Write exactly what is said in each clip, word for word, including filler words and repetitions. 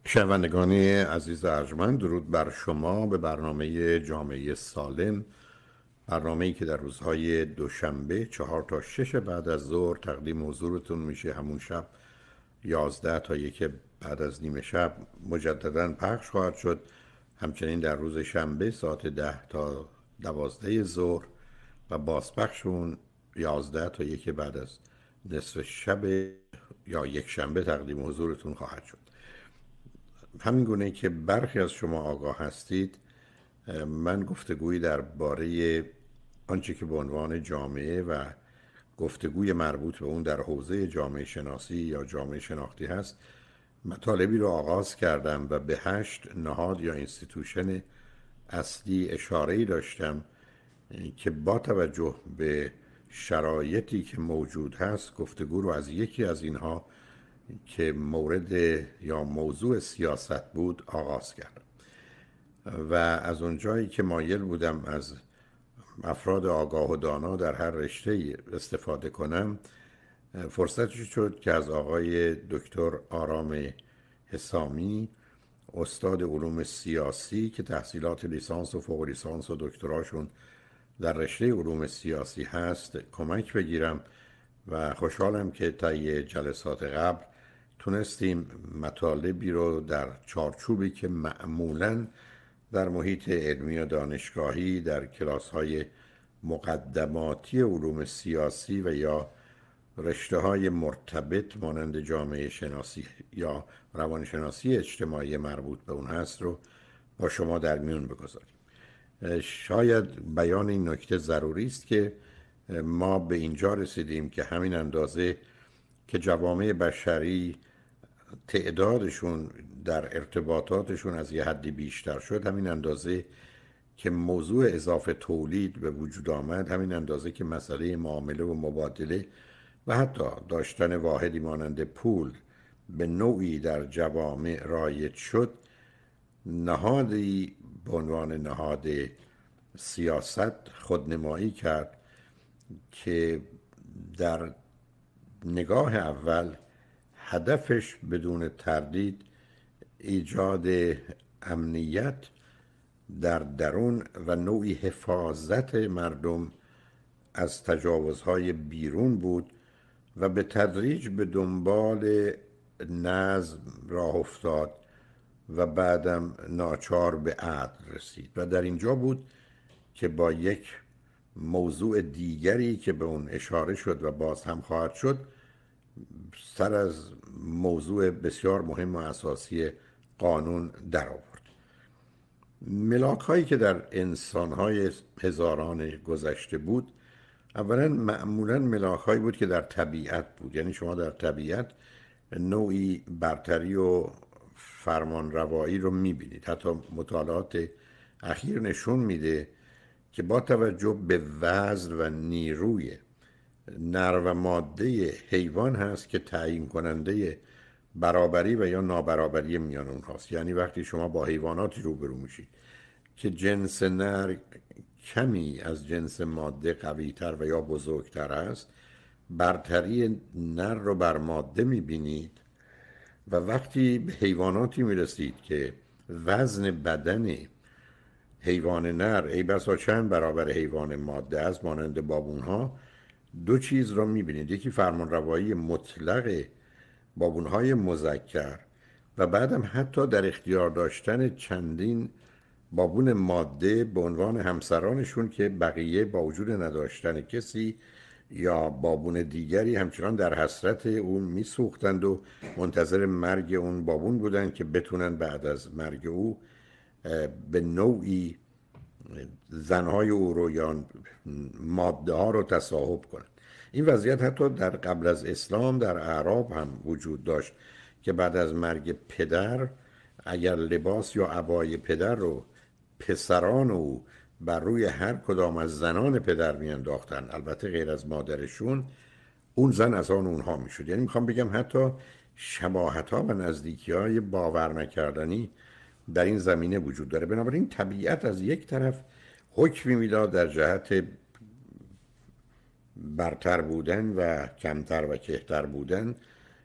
شنوندگان عزیز ارجمند، درود بر شما. به برنامه جامعه سالم، برنامه‌ای که در روزهای دوشنبه چهار تا شش بعد از ظهر تقدیم حضورتون میشه. همون شب یازده تا یک بعد از نیمه شب مجددا پخش خواهد شد. همچنین در روز شنبه ساعت ده تا دوازده ظهر و بازپخش اون یازده تا یک بعد از نصف شب یا یک شنبه تقدیم حضورتون خواهد شد. همین گونه که برخی از شما آگاه هستید، من گفتگویی درباره آنچه که به عنوان جامعه و گفتگوی مربوط به اون در حوزه جامعه شناسی یا جامعه شناختی هست مطالبی رو آغاز کردم و به هشت نهاد یا اینستیتوشن اصلی اشاره‌ای داشتم که با توجه به شرایطی که موجود هست گفتگو رو از یکی از اینها که مورد یا موضوع سیاست بود آغاز کردم و از اونجایی که مایل بودم از افراد آگاه و دانا در هر رشته استفاده کنم، فرصتی شد که از آقای دکتر آرام حسامی، استاد علوم سیاسی که تحصیلات لیسانس و فوق لیسانس و دکتراشون در رشته علوم سیاسی هست، کمک بگیرم و خوشحالم که طی جلسات قبل تونستیم مطالبی رو در چارچوبی که معمولاً در محیط علمی و دانشگاهی در کلاس‌های مقدماتی علوم سیاسی و یا رشته‌های مرتبط مانند جامعه شناسی یا روانشناسی اجتماعی مربوط به اون هست رو با شما در میون بگذاریم. شاید بیان این نکته ضروری است که ما به اینجا رسیدیم که همین اندازه که جوامع بشری تعدادشون در ارتباطاتشون از یه حدی بیشتر شد، همین اندازه که موضوع اضافه تولید به وجود آمد، همین اندازه که مسئله معامله و مبادله و حتی داشتن واحدی مانند پول به نوعی در جوامع رایج شد، نهادی به عنوان نهاد سیاست خودنمایی کرد که در نگاه اول هدفش بدون تردید ایجاد امنیت در درون و نوعی حفاظت مردم از تجاوزهای بیرون بود و به تدریج به دنبال نظم راه افتاد و بعدم ناچار به عدل رسید. و در اینجا بود که با یک موضوع دیگری که به اون اشاره شد و باز هم خواهد شد سر از موضوع بسیار مهم و اساسی قانون در آورد. ملاک هایی که در انسان های هزاران گذشته بود، اولا معمولا ملاک هایی بود که در طبیعت بود. یعنی شما در طبیعت نوعی برتری و فرمان روایی رو میبینید. حتی مطالعات اخیر نشون میده که با توجه به وزن و نیروی نر و ماده حیوان هست که تعیین کننده برابری و یا نابرابری میان اونهاست. یعنی وقتی شما با حیواناتی روبرو میشید که جنس نر کمی از جنس ماده قوی‌تر و یا بزرگتر است، برتری نر رو بر ماده میبینید و وقتی به حیواناتی میرسید که وزن بدن حیوان نر ای بسا چند برابر حیوان ماده است مانند بابونها، دو چیز را میبینید. یکی فرمانروایی مطلق بابونهای مذکر و بعدم حتی در اختیار داشتن چندین بابون ماده به عنوان همسرانشون که بقیه با وجود نداشتن کسی یا بابون دیگری همچنان در حسرت اون میسوختند و منتظر مرگ اون بابون بودند که بتونن بعد از مرگ او به نوعی زنهای او رو یا ماده ها رو تصاحب کنند. این وضعیت حتی در قبل از اسلام در اعراب هم وجود داشت که بعد از مرگ پدر اگر لباس یا عبای پدر رو پسران او بر روی هر کدام از زنان پدر میانداختن، البته غیر از مادرشون، اون زن از آن اونها میشد. یعنی میخوام بگم حتی شباهت ها و نزدیکی های باور نکردنی در این زمینه وجود داره. بنابراین طبیعت از یک طرف حکمی میداد در جهت برتر بودن و کمتر و کهتر بودن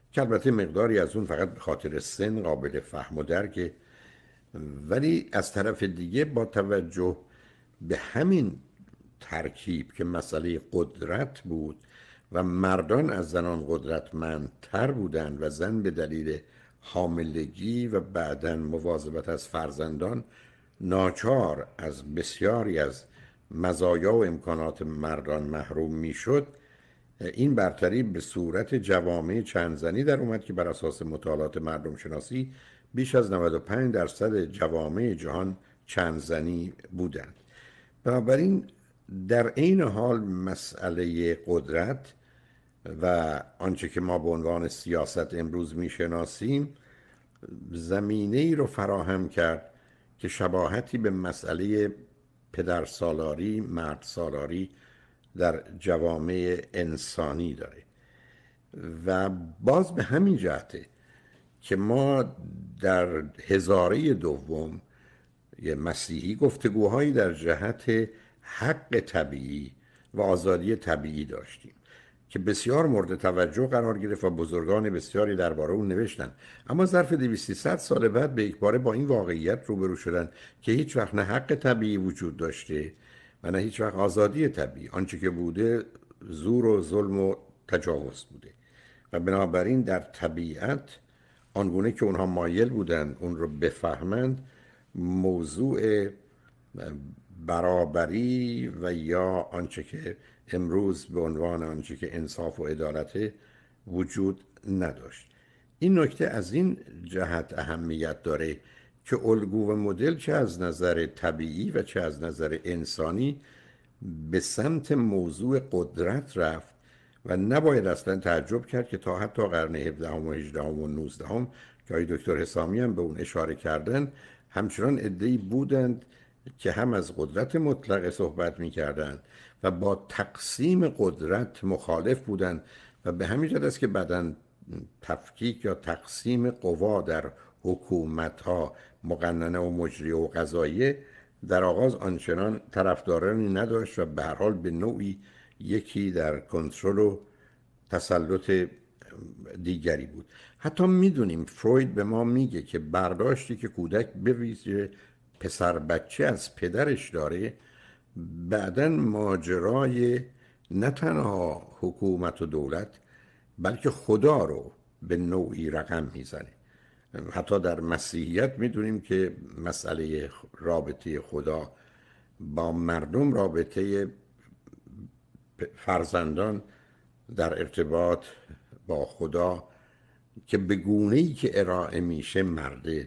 که البته مقداری از اون فقط به خاطر سن قابل فهم و درکه، ولی از طرف دیگه با توجه به همین ترکیب که مسئله قدرت بود و مردان از زنان قدرتمندتر بودند و زن به دلیل حاملگی و بعداً مواظبت از فرزندان ناچار از بسیاری از مزایا و امکانات مردان محروم میشد، این برتری به صورت جوامع چند زنی در اومد که بر اساس مطالعات مردم شناسی بیش از نود و پنج درصد جوامع جهان چند زنی بودند. بنابراین در این حال مسئله قدرت و آنچه که ما به عنوان سیاست امروز میشناسیم زمینه ای رو فراهم کرد که شباهتی به مسئله پدر سالاری، مرد سالاری در جوامع انسانی داره و باز به همین جهته که ما در هزاره دوم یه مسیحی گفتگوهایی در جهت حق طبیعی و آزادی طبیعی داشتیم که بسیار مورد توجه قرار گرفت و بزرگان بسیاری درباره اون نوشتن، اما ظرف دویست سیصد سال بعد به یک باره با این واقعیت روبرو شدن که هیچ وقت نه حق طبیعی وجود داشته و نه هیچ وقت آزادی طبیعی. آنچه که بوده زور و ظلم و تجاوز بوده و بنابراین در طبیعت آنگونه که اونها مایل بودن اون رو بفهمند، موضوع برابری و یا آنچه که امروز به عنوان آنچه که انصاف و عدالت وجود نداشت. این نکته از این جهت اهمیت داره که الگو و مدل چه از نظر طبیعی و چه از نظر انسانی به سمت موضوع قدرت رفت و نباید اصلا تعجب کرد که تا حتی قرن هفدهم و هجدهم و نوزدهم که آقای دکتر حسامی هم به اون اشاره کردن همچنان عده‌ای بودند که هم از قدرت مطلقه صحبت می‌کردند و با تقسیم قدرت مخالف بودند و به همین جهت است که بعداً تفکیک یا تقسیم قوا در حکومت‌ها مقننه و مجریه و قضاییه در آغاز آنچنان طرفدارانی نداشت و به هر حال به نوعی یکی در کنترل و تسلط دیگری بود. حتی میدونیم فروید به ما میگه که برداشتی که کودک به ویژه پسر بچه از پدرش داره بعداً ماجرای نه تنها حکومت و دولت بلکه خدا رو به نوعی رقم میزنه. حتی در مسیحیت میدونیم که مسئله رابطه خدا با مردم، رابطه فرزندان در ارتباط با خدا که به گونه‌ای که ارائه میشه مرده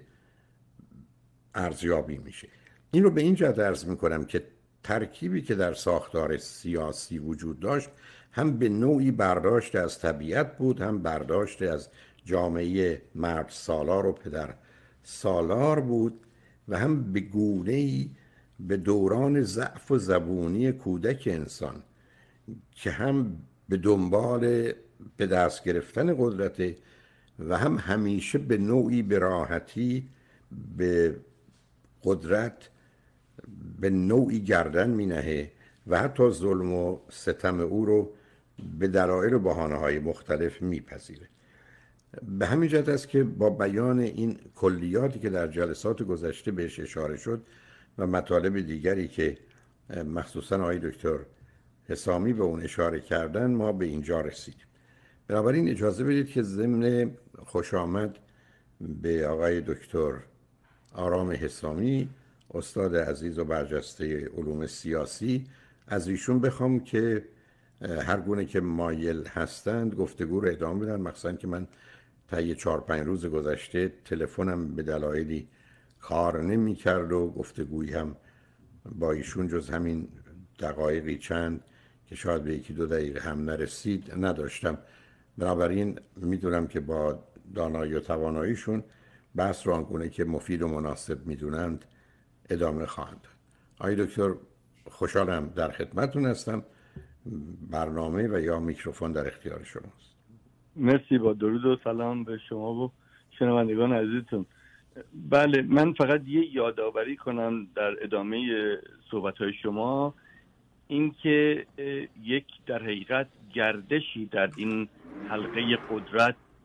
ارزیابی میشه. این رو به این جهت عرض میکنم که ترکیبی که در ساختار سیاسی وجود داشت هم به نوعی برداشت از طبیعت بود، هم برداشت از جامعه مرد سالار و پدر سالار بود و هم به گونه‌ای به دوران ضعف و زبونی کودک انسان که هم به دنبال به دست گرفتن قدرت و هم همیشه به نوعی به راحتی به قدرت به نوعی گردن می نهه و حتی ظلم و ستم او رو به دلایل و بهانه‌های مختلف می پذیره. به همین جهت است که با بیان این کلیاتی که در جلسات گذشته بهش اشاره شد و مطالب دیگری که مخصوصا آقای دکتر حسامی به اون اشاره کردن ما به اینجا رسیدیم. بنابراین اجازه بدید که ضمن خوش آمد به آقای دکتر آرام حسامی، استاد عزیز و برجسته علوم سیاسی، از ایشون بخوام که هر گونه که مایل هستند گفتگو رو ادامه بدن، مخصوصا که من طی چهار پنج روز گذشته تلفنم به دلایلی کار نمی کرد و گفتگویی هم با ایشون جز همین دقایقی چند که شاید به یکی دو دقیقه هم نرسید نداشتم. بنابراین میدونم که با دانایی و تواناییشون بحث رو آنگونه که مفید و مناسب میدونند ادامه خواهند داد. آقای دکتر خوشحالم در خدمتتون هستم. برنامه و یا میکروفون در اختیار شماست. مرسی، با درود و سلام به شما و شنوندگان عزیزتون. بله، من فقط یه یادآوری کنم در ادامه صحبت‌های شما، اینکه یک در حقیقت گردشی در این حلقه قدرت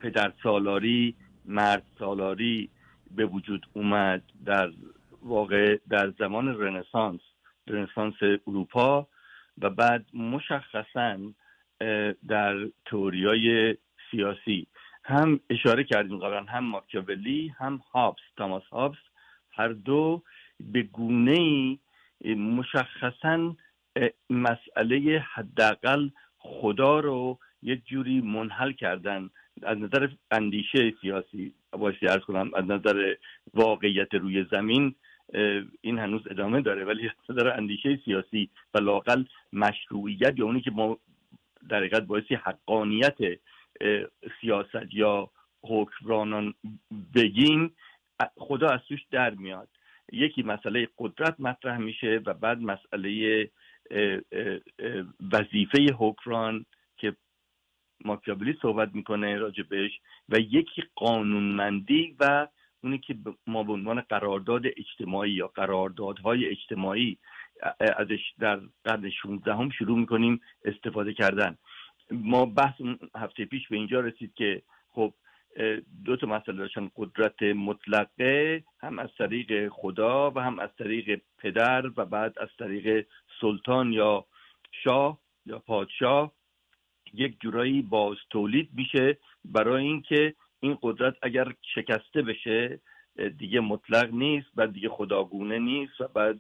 پدر سالاری، مرد سالاری به وجود اومد در واقع در زمان رنسانس رنسانس اروپا و بعد مشخصاً در تئوریای سیاسی هم اشاره کردیم قبلا، هم ماکیاولی هم هابس، تاماس هابس، هر دو به گونه‌ای مشخصاً مسئله حداقل خدا رو یک جوری منحل کردن از نظر اندیشه سیاسی. بایستی عرض کنم از نظر واقعیت روی زمین این هنوز ادامه داره، ولی از نظر اندیشه سیاسی و لااقل مشروعیت یا اونی که ما در حقیقت بایستی حقانیت سیاست یا حکمرانان بگیم، خدا از توش در میاد. یکی مسئله قدرت مطرح میشه و بعد مسئله وظیفه حکمران که ماکیاولی صحبت میکنه راجبش، و یکی قانونمندی و اونی که ما به عنوان قرارداد اجتماعی یا قراردادهای اجتماعی ازش در قرن شانزدهم هم شروع میکنیم استفاده کردن. ما بحث هفته پیش به اینجا رسید که خب دو تا مسئله داشتن، قدرت مطلقه هم از طریق خدا و هم از طریق پدر و بعد از طریق سلطان یا شاه یا پادشاه یک جورایی باز تولید میشه برای اینکه این قدرت اگر شکسته بشه دیگه مطلق نیست و دیگه خداگونه نیست و بعد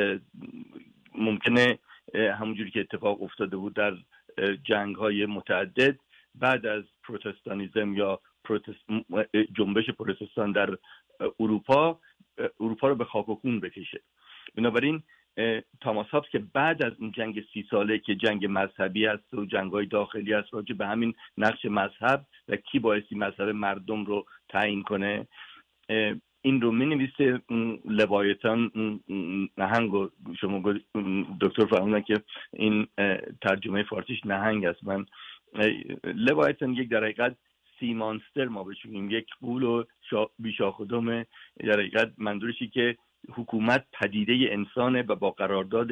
ممکنه همونجوری که اتفاق افتاده بود در جنگ‌های متعدد بعد از پروتستانیسم یا پروتست... جنبش پروتستان در اروپا اروپا رو به خاک و خون بکشه. بنابراین تاماس هابس که بعد از اون جنگ سی ساله که جنگ مذهبی است و جنگ‌های داخلی است راجع به همین نقش مذهب و کی بایستی مذهب مردم رو تعیین کنه، این رو می‌نویسه. لوایتان نهنگ و شما دکتر فرمودن که این ترجمه فارسیش نهنگ است. من لوایتان یک در حقیقت سی مانستر ما بهش میگیم، یک غول و بیشاخ و دم، در حقیقت منظورشی که حکومت پدیده انسانه و با قرارداد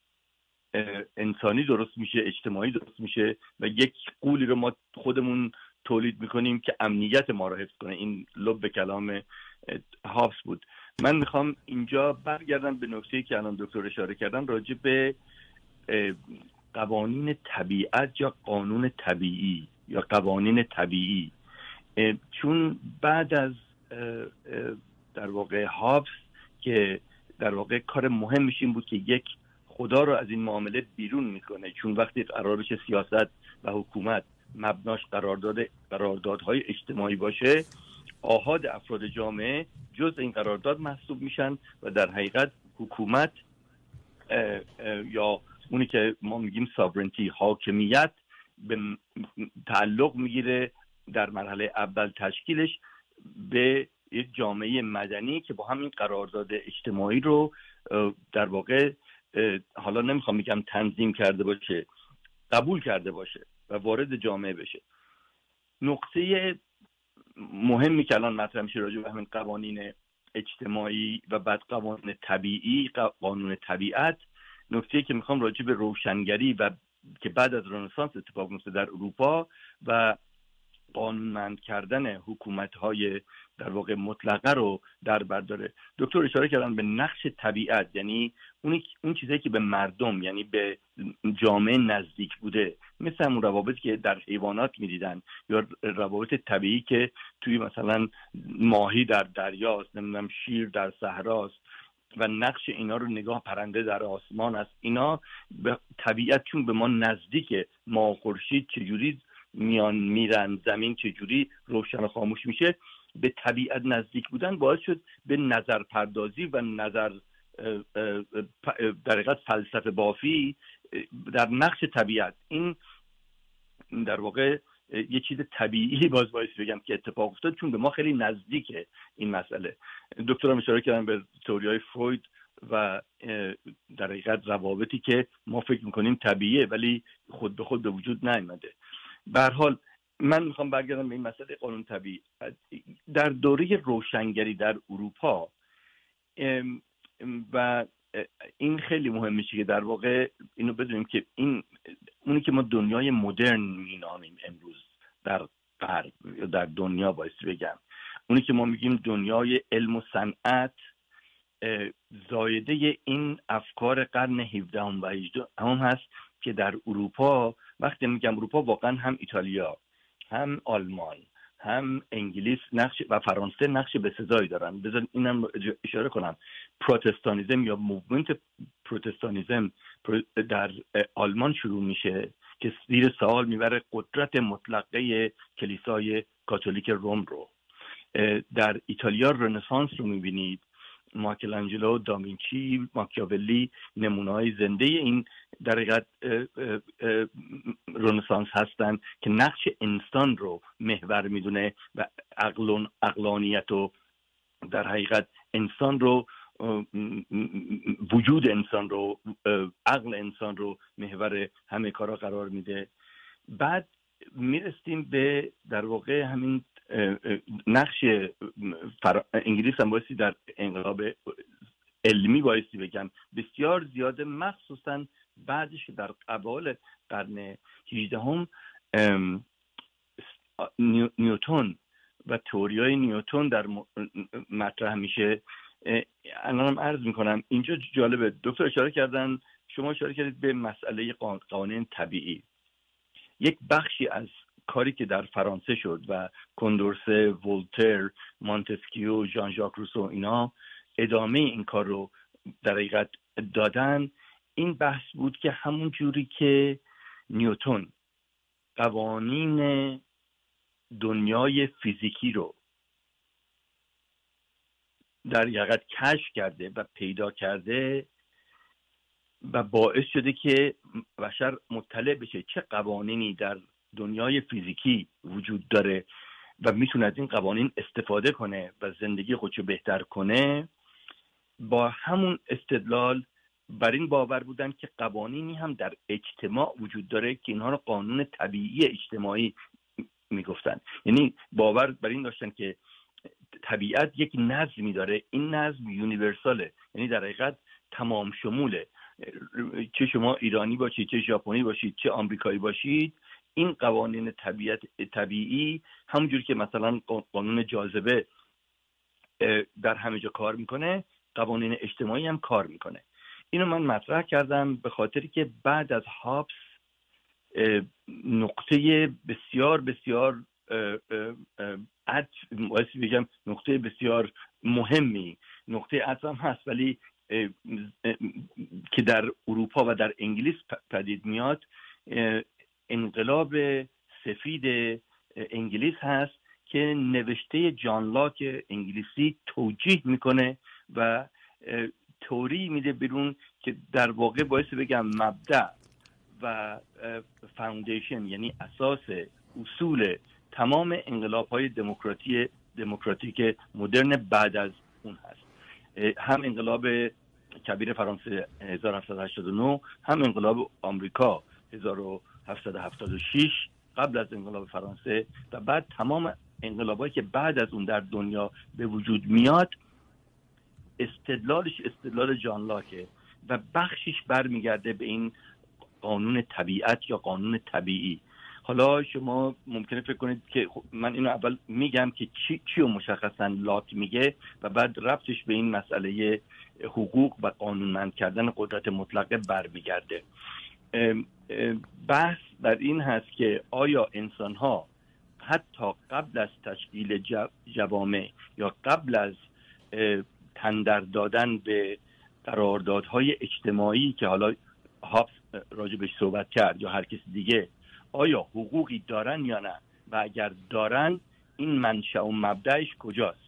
انسانی درست میشه، اجتماعی درست میشه و یک غولی رو ما خودمون تولید میکنیم که امنیت ما رو حفظ کنه. این لب کلام هابس بود. من میخوام اینجا برگردم به نکته‌ای که الان دکتر اشاره کردن راجع به قوانین طبیعت یا قانون طبیعی یا قوانین طبیعی، چون بعد از در واقع هابس که در واقع کار مهمش این بود که یک خدا رو از این معامله بیرون میکنه، چون وقتی قرار بشه سیاست و حکومت مبناش قرارداد قراردادهای اجتماعی باشه، آحاد افراد جامعه جز این قرارداد محسوب میشن و در حقیقت حکومت اه اه یا اونی که ما میگیم ساورنتی، حاکمیت، به تعلق میگیره در مرحله اول تشکیلش به یک جامعه مدنی که با همین قرارداد اجتماعی رو در واقع حالا نمیخوام میگم تنظیم کرده باشه، قبول کرده باشه و وارد جامعه بشه. نقطه مهمی که الان مطرح میشه راجع به همین قوانین اجتماعی و بعد قوانین طبیعی، قانون طبیعت، نکته‌ای که میخوام راجع به روشنگری و که بعد از رنسانس اتفاق میفته در اروپا و قانونمند کردن حکومت‌های در واقع مطلقه رو در بر داره. دکتر اشاره کردن به نقش طبیعت، یعنی اون اون چیزایی که به مردم یعنی به جامعه نزدیک بوده، مثل اون روابطی که در حیوانات می‌دیدن یا روابط طبیعی که توی مثلا ماهی در دریاست، نمیدونم شیر در صحراست و نقش اینا رو نگاه پرنده در آسمان است. اینا به طبیعت چون به ما نزدیکه، ما خورشید چجوری میان میرن، زمین چجوری روشن و خاموش میشه، به طبیعت نزدیک بودن باعث شد به نظر پردازی و نظر در حقیقت فلسفه بافی در نقش طبیعت، این در واقع یه چیز طبیعی باز باعث بگم که اتفاق افتاد چون به ما خیلی نزدیکه این مسئله. دکترم اشاره کردن به تئوری‌های فروید و در حقیقت روابطی که ما فکر میکنیم طبیعیه ولی خود به خود به وجود نیامده. به هر حال من میخوام برگردم به این مسئله قانون طبیعی. در دوره روشنگری در اروپا و این خیلی مهمه که در واقع اینو بدونیم که این اونی که ما دنیای مدرن مینامیم امروز در غرب یا در دنیا بایستی بگم، اونی که ما میگیم دنیای علم و صنعت، زایده این افکار قرن هفدهم و هجدهم هست که در اروپا، وقتی میگم اروپا واقعا هم ایتالیا، هم آلمان، هم انگلیس نقش و فرانسه نقش بسزایی دارن. بذار اینم اشاره کنم، پروتستانیزم یا موومنت پروتستانیزم در آلمان شروع میشه که زیر سوال میبره قدرت مطلقه کلیسای کاتولیک روم رو. در ایتالیا رنسانس رو میبینید، مایکلانجلو، داوینچی، ماکیاولی نمونه‌های زنده این در حقیقت رنسانس هستن که نقش انسان رو محور میدونه و عقل عقلانیت و در حقیقت انسان رو، وجود انسان رو، عقل انسان رو محور همه کارا قرار میده. بعد میرسیم به در واقع همین نقش فر... انگلیس هم بایستی در انقلاب علمی بایستی بگم بسیار زیاده، مخصوصا بعدش در اوایل قرن هجدهم نیوتن و تئوریای نیوتن در مطرح میشه. الانم عرض میکنم اینجا جالبه، دکتر اشاره کردن، شما اشاره کردید به مسئله قوانین طبیعی. یک بخشی از کاری که در فرانسه شد و کندورسه، ولتر، مونتسکیو، ژان ژاک روسو اینا ادامه این کار رو در حقیقت دادن، این بحث بود که همون جوری که نیوتن قوانین دنیای فیزیکی رو در حقیقت کشف کرده و پیدا کرده و باعث شده که بشر مطلع بشه چه قوانینی در دنیای فیزیکی وجود داره و میتونه از این قوانین استفاده کنه و زندگی خودشو بهتر کنه، با همون استدلال بر این باور بودن که قوانینی هم در اجتماع وجود داره که اینها رو قانون طبیعی اجتماعی میگفتن. یعنی باور بر این داشتن که طبیعت یک نظمی داره، این نظم یونیورساله، یعنی در حقیقت تمام شموله، چه شما ایرانی باشید، چه ژاپنی باشید، چه آمریکایی باشید، این قوانین طبیعت طبیعی همونجوری که مثلا قانون جاذبه در همه جا کار میکنه، قوانین اجتماعی هم کار میکنه. اینو من مطرح کردم به خاطری که بعد از هابس نقطه بسیار بسیار عطف بگم نقطه بسیار مهمی، نقطه عطف هم هست ولی که در اروپا و در انگلیس پدید میاد، انقلاب سفید انگلیس هست که نوشته جان لاک انگلیسی توجیه میکنه و توری میده بیرون که در واقع باعث بگم مبدأ و فاوندیشن، یعنی اساس اصول تمام انقلاب‌های دموکراتی دموکراتیک مدرن بعد از اون هست. هم انقلاب کبیر فرانسه هزار و هفتصد و هشتاد و نه، هم انقلاب آمریکا هزار و هفتصد و هفتاد و شش قبل از انقلاب فرانسه، و بعد تمام انقلابایی که بعد از اون در دنیا به وجود میاد، استدلالش استدلال جان لاکه و بخشش برمیگرده به این قانون طبیعت یا قانون طبیعی. حالا شما ممکنه فکر کنید که من اینو اول میگم که چی چی رو مشخصا لاک میگه و بعد ربطش به این مسئله حقوق و قانونمند کردن قدرت مطلقه برمیگرده. بحث در این هست که آیا انسان‌ها حتی قبل از تشکیل جوامع یا قبل از تندر دادن به قراردادهای اجتماعی که حالا هابس راجبش صحبت کرد یا هر کسی دیگه، آیا حقوقی دارن یا نه، و اگر دارن این منشأ و مبدأش کجاست؟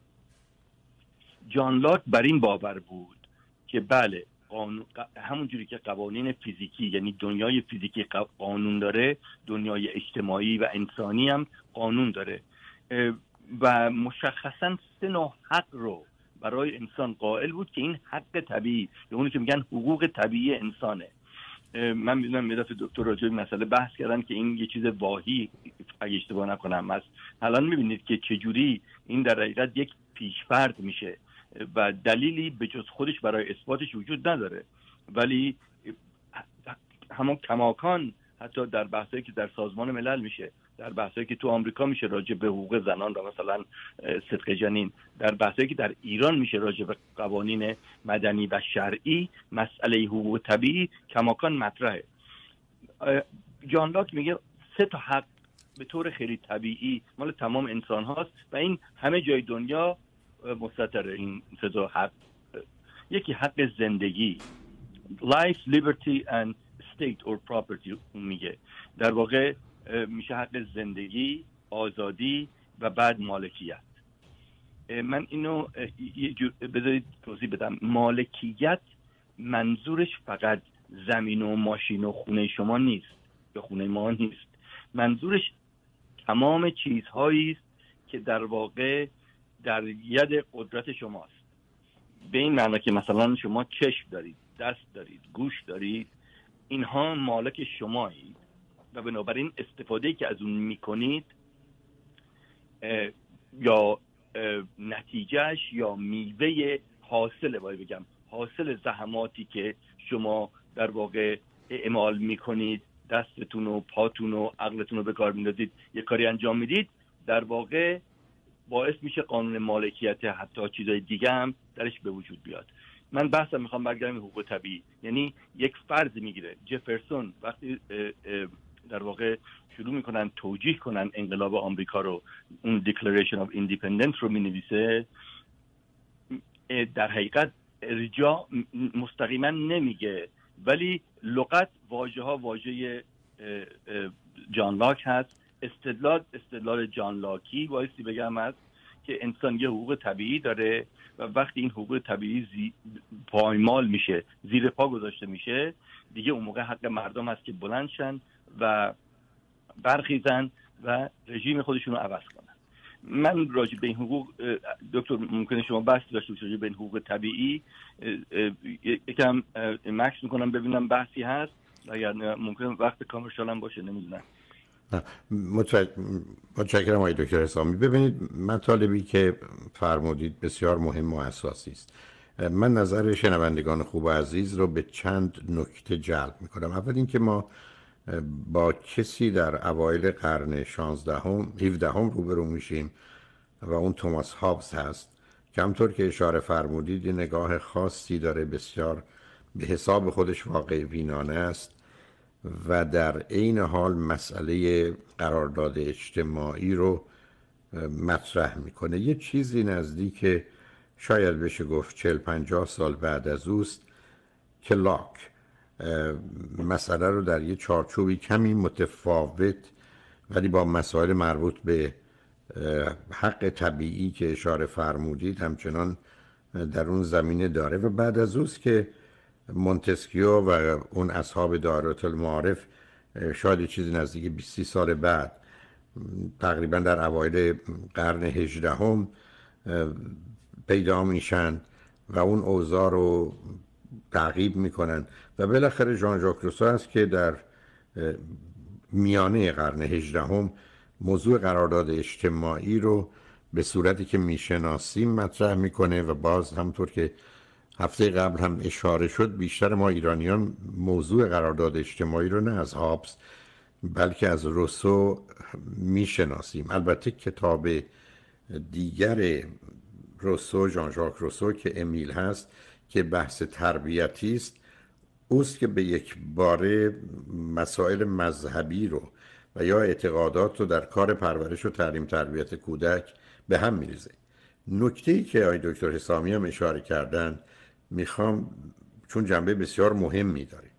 جان لاک بر این باور بود که بله، قانون همونجوری که قوانین فیزیکی یعنی دنیای فیزیکی قانون داره، دنیای اجتماعی و انسانی هم قانون داره و مشخصا سه نوع حق رو برای انسان قائل بود که این حق طبیعی یا اونی که میگن حقوق طبیعی انسانه. من میدونم یه دفعه دکتر راجع به مسئله بحث کردن که این یه چیز واهی اگه اشتباه نکنم است. الان میبینید که چجوری این در حقیقت یک پیشفرض میشه و دلیلی به جز خودش برای اثباتش وجود نداره، ولی همون کماکان حتی در بحثایی که در سازمان ملل میشه در بحثایی که تو آمریکا میشه راجع به حقوق زنان و مثلا صدق جنین، در بحثایی که در ایران میشه راجع به قوانین مدنی و شرعی، مسئله حقوق طبیعی کماکان مطرحه. جان لاک میگه سه تا حق به طور خیلی طبیعی مال تمام انسان هاست و این همه جای دنیا مستتره. این سه تا حق، یکی حق زندگی، life, liberty and state or property، اون میگه در واقع میشه حق زندگی، آزادی و بعد مالکیت. من اینو یه جور بذارید توضیح بدم. مالکیت منظورش فقط زمین و ماشین و خونه شما نیست یا خونه ما نیست، منظورش تمام چیزهایی است که در واقع در ید قدرت شماست. به این معنی که مثلا شما چشم دارید، دست دارید، گوش دارید، اینها مالک شمایید و بنابراین استفاده که از اون میکنید یا نتیجهش یا میوه حاصل، باید بگم حاصل زحماتی که شما در واقع اعمال میکنید، دستتون و پاتون و عقلتون رو به کار میندازید، یه کاری انجام میدید، در واقع باعث میشه قانون مالکیت حتی چیزای دیگه هم درش به وجود بیاد. من بحثم میخوام برگردم به حقوق طبیعی. یعنی یک فرض میگیره جفرسون وقتی در واقع شروع میکنن توجیه کنن انقلاب آمریکا رو، اون Declaration of Independence رو مینویسه، در حقیقت ارجاع مستقیما نمیگه، ولی لغت واژه ها واژه جان لاک هست. استدلال استدلال جان لاکی بایستی بگم هست که انسان یه حقوق طبیعی داره و وقتی این حقوق طبیعی زی... پایمال میشه، زیر پا گذاشته میشه، دیگه اون موقع حق مردم هست که بلند شن و برخیزن و رژیم خودشون رو عوض کنن. من راجع به این حقوق دکتر ممکنه شما بحث داشته باشید راجع به این حقوق طبیعی، یکم مکس میکنم ببینم بحثی هست، اگر ممکنه وقت کامرشال هم باشه، نمیدونم. متشکرم آقای دکتر حسامی. ببینید مطالبی که فرمودید بسیار مهم و اساسی است. من نظر شنوندگان خوب و عزیز رو به چند نکته جلب میکنم. اول اینکه ما با کسی در اوایل قرن شانزدهم هفدهم روبرو میشیم و اون توماس هابز هست که همطور که اشاره فرمودید یه نگاه خاصی داره، بسیار به حساب خودش واقع بینانه است و در عین حال مسئله قرارداد اجتماعی رو مطرح میکنه. یه چیزی نزدیک شاید بشه گفت چهل پنجاه سال بعد از اوست که لاک مسئله رو در یه چارچوبی کمی متفاوت ولی با مسائل مربوط به حق طبیعی که اشاره فرمودید همچنان در اون زمینه داره و بعد از اوست که مونتسکیو و اون اصحاب دایره المعارف شاید چیزی نزدیک بیست سال بعد تقریبا در اوایل قرن هجدهم پیدا میشن و اون اوضاع رو تعقیب میکنن و بالاخره ژان ژاک روسو است که در میانه قرن هجدهم موضوع قرارداد اجتماعی رو به صورتی که میشناسیم مطرح میکنه و باز همطور که هفته قبل هم اشاره شد بیشتر ما ایرانیان موضوع قرارداد اجتماعی رو نه از هابز بلکه از روسو میشناسیم. البته کتاب دیگر روسو، ژان ژاک روسو که امیل هست که بحث تربیتی است، اوست که به یک باره مسائل مذهبی رو و یا اعتقادات رو در کار پرورش و تعلیم تربیت کودک به هم میریزه. نکته‌ای که آقای دکتر حسامی هم اشاره کردن میخوام چون جنبه بسیار مهمی داره.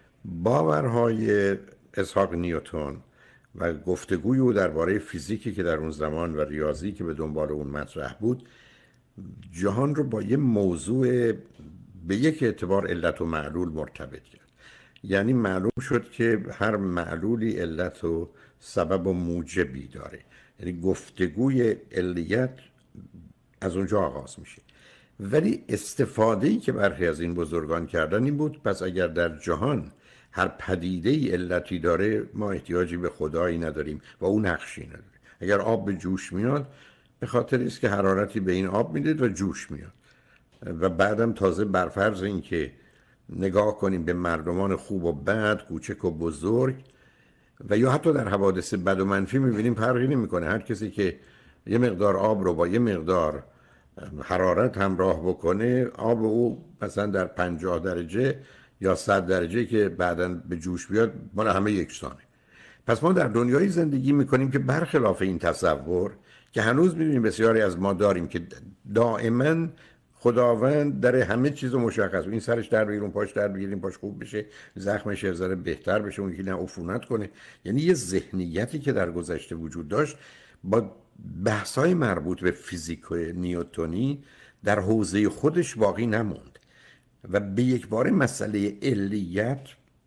باورهای اسحاق نیوتن و گفتگوی او درباره فیزیکی که در اون زمان و ریاضی که به دنبال اون مطرح بود جهان رو با یه موضوع به یک اعتبار علت و معلول مرتبط کرد. یعنی معلوم شد که هر معلولی علت و سبب و موجبی داره، یعنی گفتگوی علیت از اونجا آغاز میشه. ولی استفاده‌ای که برخی از این بزرگان کردن این بود پس اگر در جهان هر پدیده‌ای علتی داره ما احتیاجی به خدایی نداریم و اون نقشی نداره. اگر آب به جوش میاد به خاطر است که حرارتی به این آب میده و جوش میاد و بعدم تازه برفرض این که نگاه کنیم به مردمان خوب و بد، کوچک و بزرگ، و یا حتی در حوادث بد و منفی می‌بینیم فرقی نمی‌کنه. هر کسی که یه مقدار آب رو با یه مقدار حرارت همراه بکنه، آب او مثلا در پنجاه درجه یا صد درجه که بعداً به جوش بیاد مال همه یکسانه. پس ما در دنیایی زندگی میکنیم که برخلاف این تصور که هنوز میبینیم بسیاری از ما داریم که دائما خداوند در همه چیز رو مشخص، این سرش در بیرون، پاش در بیرون، پاش خوب بشه، زخمش یه ذره بهتر بشه، اون یکی نه عفونت کنه. یعنی یه ذهنیتی که در گذشته وجود داشت با بحث‌های مربوط به فیزیک و نیوتنی در حوزه خودش باقی نموند و به یک بار مسئله علیت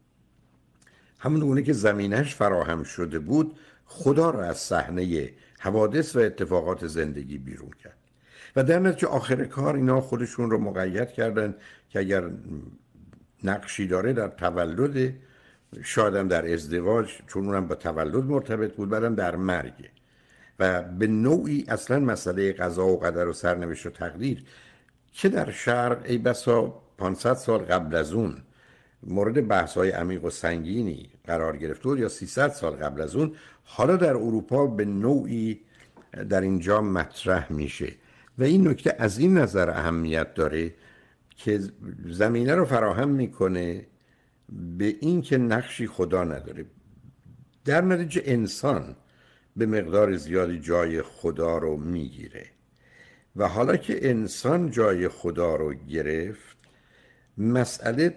همون گونه که زمینش فراهم شده بود خدا را از صحنه حوادث و اتفاقات زندگی بیرون کرد و در نتیجه آخر کار اینا خودشون رو مقید کردن که اگر نقشی داره در تولد، شاید هم در ازدواج چون اونم با تولد مرتبط بود، بعدم در مرگ و به نوعی اصلا مسئله قضا و قدر و سرنوشت و تقدیر که در شرق ای بسا پانصد سال قبل از اون مورد بحث‌های عمیق و سنگینی قرار گرفت بود یا سیصد سال قبل از اون، حالا در اروپا به نوعی در اینجا مطرح میشه و این نکته از این نظر اهمیت داره که زمینه رو فراهم میکنه به این که نقشی خدا نداره. در نتیجه انسان به مقدار زیادی جای خدا رو میگیره و حالا که انسان جای خدا رو گرفت، مسئله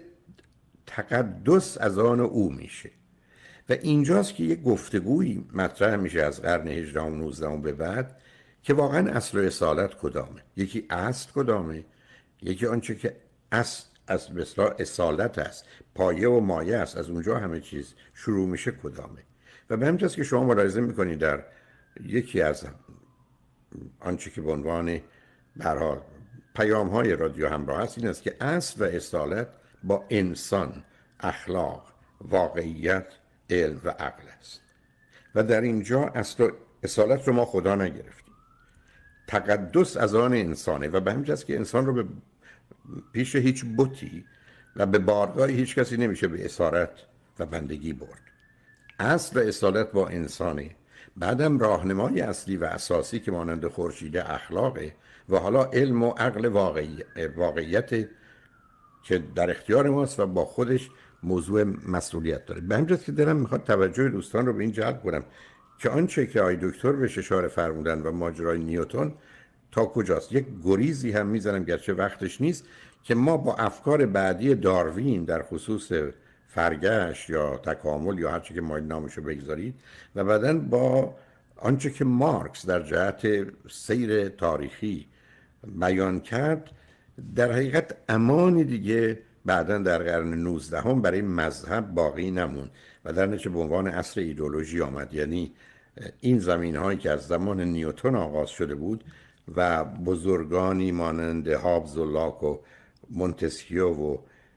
تقدس از آن او میشه و اینجاست که یک گفتگویی مطرح میشه از قرن هجدهم و نوزدهم به بعد که واقعا اصل و اصالت کدامه. یکی اصل کدامه، یکی آنچه که اصل از بسیار اصالت است، پایه و مایه است، از اونجا همه چیز شروع میشه کدامه. و به همین جاست که شما ملاحظه میکنید در یکی از آنچه که به عنوان به هر حال پیام های رادیو همراه است این است که اصل و اصالت با انسان، اخلاق، واقعیت، علم و عقل است و در اینجا اصل و اصالت رو ما خدا نگرفتیم، تقدس از آن انسانه و به همین جاست که انسان رو به پیش هیچ بتی و به بارگاه هیچ کسی نمیشه به اسارت و بندگی برد. اصل و اصالت با انسانه، بعدم راهنمای اصلی و اساسی که مانند خورشید اخلاقه و حالا علم و عقل واقعی، واقعیت که در اختیار ماست و با خودش موضوع مسئولیت داره. به همین که دلم میخواد توجه دوستان رو به این جلب کنم که آنچه که آقای دکتر بهش اشاره فرمودن و ماجرای نیوتن تا کجاست. یک گریزی هم میزنم گرچه وقتش نیست که ما با افکار بعدی داروین در خصوص فرگشت یا تکامل یا هر چی که مایل نامشو بگذارید و بعداً با آنچه که مارکس در جهت سیر تاریخی بیان کرد، در حقیقت امانی دیگه بعداً در قرن نوزدهم برای مذهب باقی نمون و در نتیجه به عنوان عصر ایدئولوژی آمد. یعنی این زمینهایی که از زمان نیوتن آغاز شده بود و بزرگانی مانند هابز و لاک و مونتسکیو و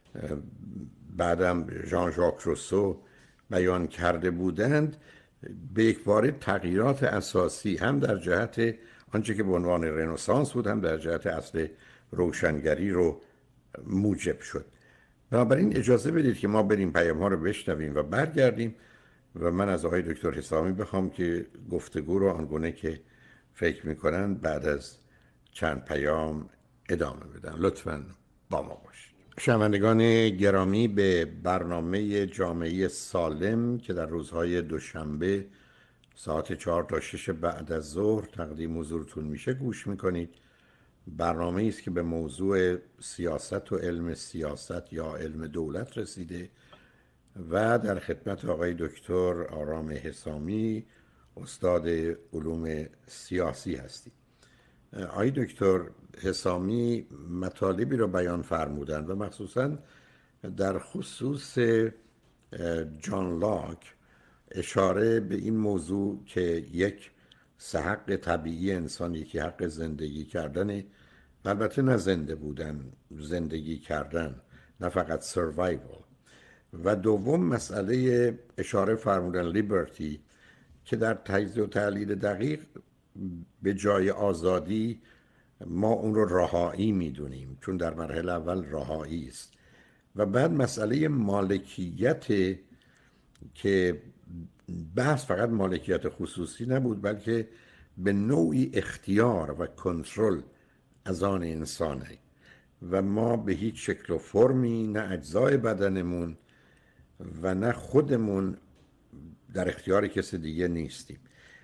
بعدم ژان ژاک روسو بیان کرده بودند، به یک باره تغییرات اساسی هم در جهت آنچه که به عنوان رنسانس بود هم در جهت اصل روشنگری رو موجب شد. بنابراین اجازه بدید که ما بریم پیام ها رو بشنویم و برگردیم و من از آقای دکتر حسامی بخوام که گفتگو رو آنگونه که فکر میکنن بعد از چند پیام ادامه بدن. لطفاً با ما باشید. شنوندگان گرامی، به برنامه جامعه سالم که در روزهای دوشنبه ساعت چهار تا شش بعد از ظهر تقدیم حضورتون میشه گوش میکنید. برنامه است که به موضوع سیاست و علم سیاست یا علم دولت رسیده و در خدمت آقای دکتر آرام حسامی، استاد علوم سیاسی هستیم. آقای دکتر حسامی مطالبی رو بیان فرمودن و مخصوصا در خصوص جان لاک اشاره به این موضوع که یک سه حق طبیعی انسان، یکی حق زندگی کردن، البته نه زنده بودن، زندگی کردن، نه فقط سروایوال، و دوم مسئله اشاره فرمودن لیبرتی که در تجزیه و تحلیل دقیق به جای آزادی ما اون رو رهایی میدونیم چون در مرحله اول رهایی است و بعد مسئله مالکیت که بحث فقط مالکیت خصوصی نبود، بلکه به نوعی اختیار و کنترل از آن انسانه و ما به هیچ شکل و فرمی، نه اجزای بدنمون و نه خودمون، در اختیار کسی دیگه نیستیم.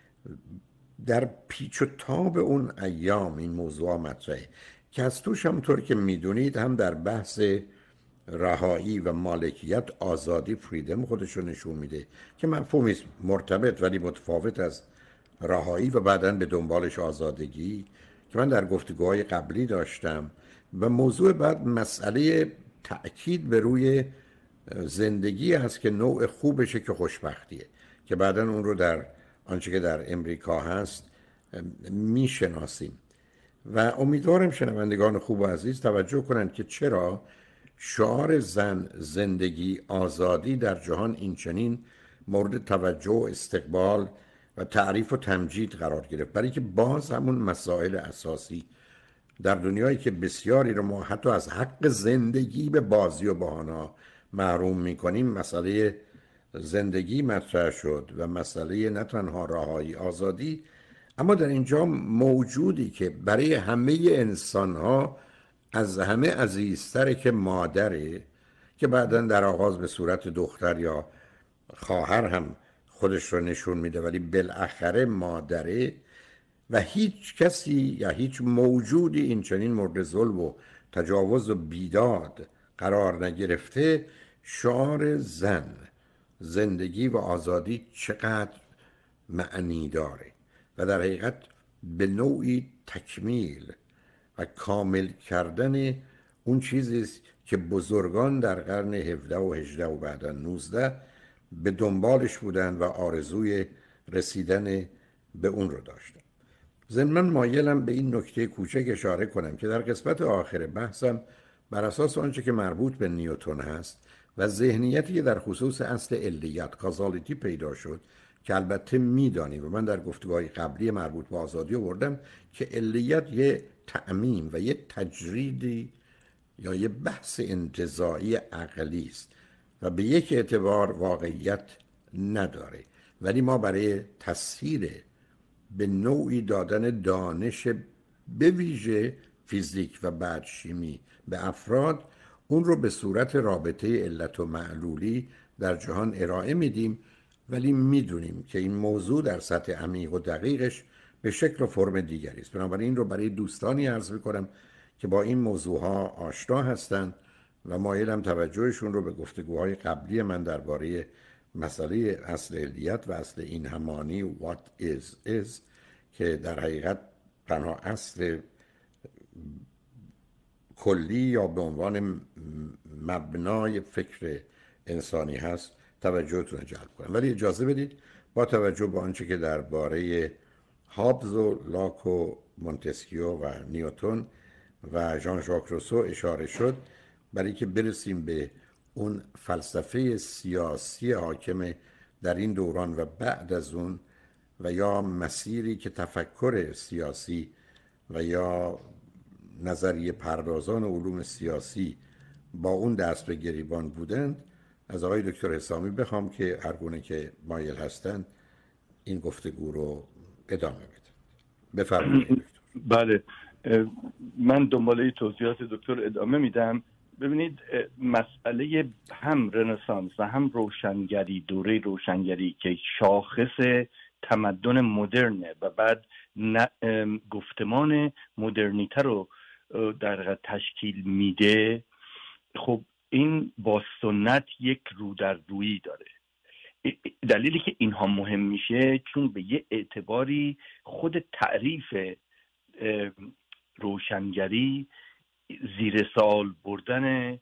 در پیچ و تاب اون ایام این موضوع مطرحه که از توش همونطور که میدونید هم در بحث رهایی و مالکیت آزادی، فریدم خودش رو نشون میده که مفهومی مرتبط ولی متفاوت از رهایی و بعداً به دنبالش آزادگی که من در گفتگوهای قبلی داشتم. و موضوع بعد مسئله تأکید به روی زندگی هست که نوع خوبشه که خوشبختیه، که بعداً اون رو در آنچه که در امریکا هست میشناسیم. و امیدوارم شنوندگان خوب و عزیز توجه کنند که چرا شعار زن، زندگی، آزادی در جهان این چنین مورد توجه و استقبال و تعریف و تمجید قرار گرفت. برای که باز همون مسائل اساسی در دنیایی که بسیاری رو ما حتی از حق زندگی به بازی و بهانه محروم میکنیم، مسئله زندگی مطرح شد و مسئله نه تنها رهایی، آزادی، اما در اینجا موجودی که برای همه انسان ها از همه عزیزتره که مادره، که بعداً در آغاز به صورت دختر یا خواهر هم خودش رو نشون میده، ولی بالاخره مادره و هیچ کسی یا هیچ موجودی این چنین مورد ظلم و تجاوز و بیداد قرار نگرفته. شعار زن، زندگی و آزادی چقدر معنی داره و در حقیقت به نوعی تکمیل و کامل کردن اون چیزی است که بزرگان در قرن هفدهم و هجدهم و بعدا نوزدهم به دنبالش بودن و آرزوی رسیدن به اون رو داشتن. ضمن مایلم به این نکته کوچک اشاره کنم که در قسمت آخر بحثم بر اساس آنچه که مربوط به نیوتن هست و ذهنیتی که در خصوص اصل علیت، کازالیتی پیدا شد، که البته میدانیم و من در گفتگوهای قبلی مربوط به آزادی آوردم که علیت یه تعمیم و یه تجریدی یا یه بحث انتزاعی عقلی است و به یک اعتبار واقعیت نداره، ولی ما برای تسهیل به نوعی دادن دانش به ویژه فیزیک و بعد شیمی به افراد اون رو به صورت رابطه علت و معلولی در جهان ارائه میدیم، ولی میدونیم که این موضوع در سطح عمیق و دقیقش به شکل و فرم دیگری است. بنابراین این رو برای دوستانی عرض میکنم که با این موضوع ها آشنا هستند و مایلم توجهشون رو به گفتگوهای قبلی من درباره مسئله اصل علیت و اصل این همانی what is is که در حقیقت تنها اصل کلی یا به عنوان مبنای فکر انسانی هست توجهتون رو جلب کنم. ولی اجازه بدید با توجه به آنچه که درباره هابز و لاک و مونتسکیو و نیوتن و ژان ژاک روسو اشاره شد، برای که برسیم به اون فلسفه سیاسی حاکم در این دوران و بعد از اون و یا مسیری که تفکر سیاسی و یا نظریه پردازان علوم سیاسی با اون دست به گریبان بودند، از آقای دکتر حسامی بخوام که هر گونه که مایل هستند این گفتگو رو ادامه بدن. بفرمایید. بله، من دنباله توضیحات دکتر ادامه میدم. ببینید، مسئله هم رنسانس و هم روشنگری، دوره روشنگری که شاخص تمدن مدرنه و بعد گفتمان مدرنیته رو در تشکیل میده، خب این با سنت یک رو در رویی داره. دلیلی که اینها مهم میشه چون به یه اعتباری خود تعریف روشنگری زیر سوال بردن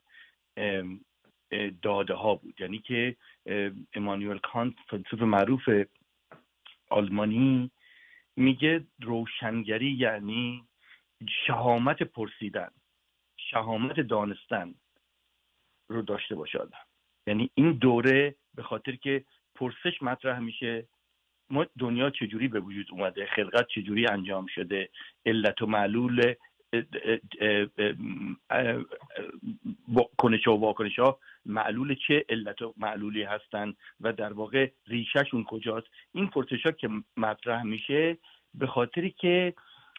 داده ها بود. یعنی که امانوئل کانت، فیلسوف معروف آلمانی، میگه روشنگری یعنی شهامت پرسیدن، شهامت دانستن رو داشته باشه آدم. یعنی این دوره به خاطر که پرسش مطرح میشه، ما دنیا چجوری به وجود اومده، خلقت چجوری انجام شده، علت و معلول کنش و واکنش ها معلول چه علت و معلولی هستن و در واقع ریشهشون کجاست. این پرسش ها که مطرح میشه به خاطری که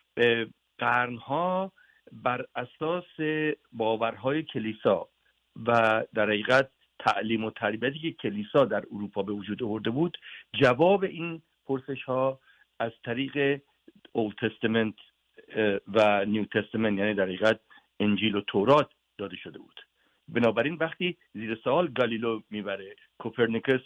قرنها بر اساس باورهای کلیسا و در حقیقت تعلیم و تربیتی که کلیسا در اروپا به وجود آورده بود، جواب این پرسش ها از طریق اولد تستمنت و نیو تستمنت، یعنی در حقیقت انجیل و تورات داده شده بود. بنابراین وقتی زیر سوال گالیلو میبره، کوپرنیکوس